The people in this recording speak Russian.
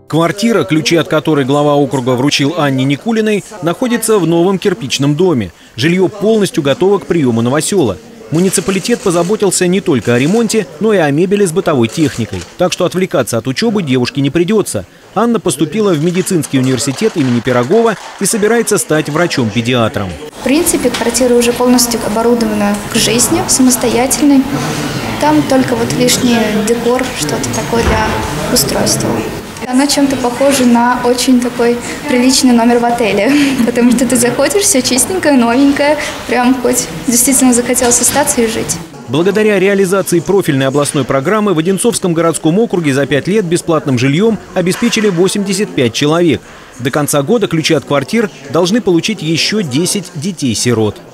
Квартира, ключи от которой глава округа вручил Анне Никулиной, находится в новом кирпичном доме. Жилье полностью готово к приему новосела. Муниципалитет позаботился не только о ремонте, но и о мебели с бытовой техникой. Так что отвлекаться от учебы девушке не придется. Анна поступила в медицинский университет имени Пирогова и собирается стать врачом-педиатром. В принципе, квартира уже полностью оборудована к жизни, самостоятельной. Там только вот лишний декор, что-то такое для устройства. Она чем-то похожа на очень такой приличный номер в отеле, потому что ты заходишь, все чистенькое, новенькое, прям хоть действительно захотелось остаться и жить. Благодаря реализации профильной областной программы в Одинцовском городском округе за 5 лет бесплатным жильем обеспечили 85 человек. До конца года ключи от квартир должны получить еще 10 детей-сирот.